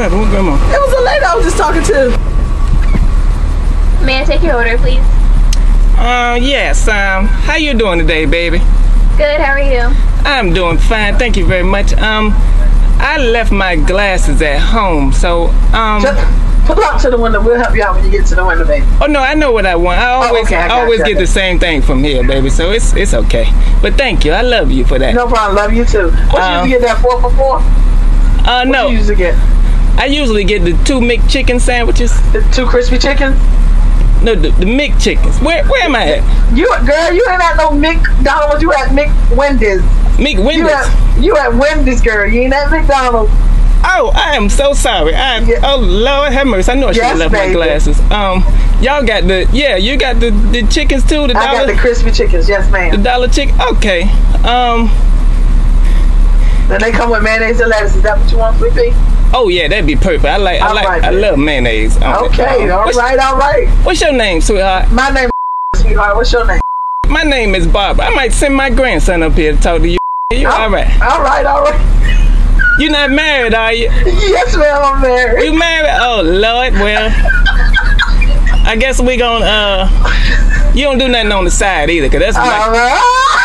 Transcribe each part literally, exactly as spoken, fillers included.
happened? What grandma? It was a lady I was just talking to. May I take your order, please? Uh, yes. Um, how you doing today, baby? Good, how are you? I'm doing fine. Thank you very much. Um, I left my glasses at home, so um. Just pull up to the window. We'll help you out when you get to the window, baby. Oh no, I know what I want. I always, oh, okay, I I got always you. get the same thing from here, baby. So it's it's okay. But thank you. I love you for that. No problem. Love you too. What Um, you usually get that four for four? Uh, What no. you usually get? I usually get the two McChicken sandwiches. The two crispy chickens? No, the, the McChickens. Where where am I at? You girl, you ain't at no McDonald's. You at McWendy's. McWendy's. You at you at Wendy's, girl. You ain't at McDonald's. Oh, I am so sorry. I Yeah. oh Lord have mercy. I know I should have Yes, left baby. my glasses. Um, y'all got the yeah, you got the the chickens too. The I dollar got the crispy chickens. Yes, the ma'am. dollar chicken. Okay. Um. Then they come with mayonnaise and lettuce. Is that what you want, sweetie? Oh yeah, that'd be perfect. I like I All like right, I baby. love mayonnaise. on it. Okay. Um, All what's, right. All right. What's your name, sweetheart? My name is sweetheart. What's your name? My name is Barbara. I might send my grandson up here to talk to you. You Oh, all right? All right. All right. You not married, are you? Yes, ma'am. I'm married. You married? Oh Lord. Well, I guess we gon' uh. You don't do nothing on the side either, cause that's All like, right.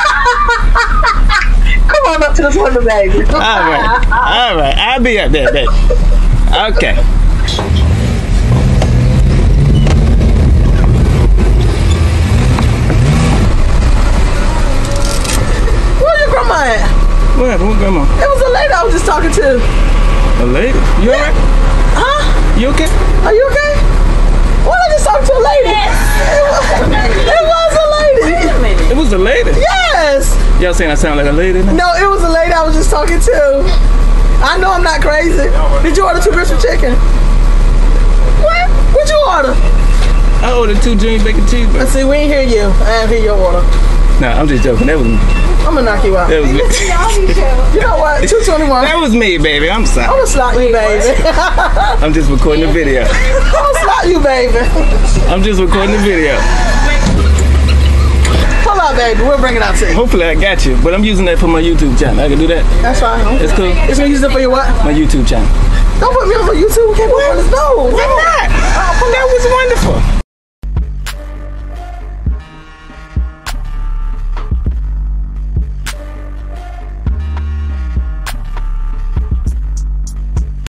Come on up to this window, baby. all right, all right. I'll be up there, baby. Okay. Where your grandma at? What happened? What grandma? It was a lady I was just talking to. A lady? You alright? Huh? You okay? Are you okay? What I just talked to a lady? It was, it was a lady. It was a lady. Yes. Y'all saying I sound like a lady now? No, it was a lady I was just talking to. I know I'm not crazy. Did you order two crispy chicken? What? What'd you order? I ordered two junior bacon cheeseburgers. Let's see, we ain't hear you. I didn't hear your order. Nah, I'm just joking. That was me. I'm gonna knock you out. That was me. You know what? two twenty-one. That was me, baby. I'm I'm sorry. gonna slap you, baby. I'm just recording the video. I'm gonna slap you, baby. I'm just recording the video. Hold on, baby. We'll bring it out to you. Hopefully I got you, but I'm using that for my YouTube channel. I can do that. That's fine. That's cool. It's gonna use it for your what? My YouTube channel. Don't put me on my YouTube. We can't put it on this. No. Why not?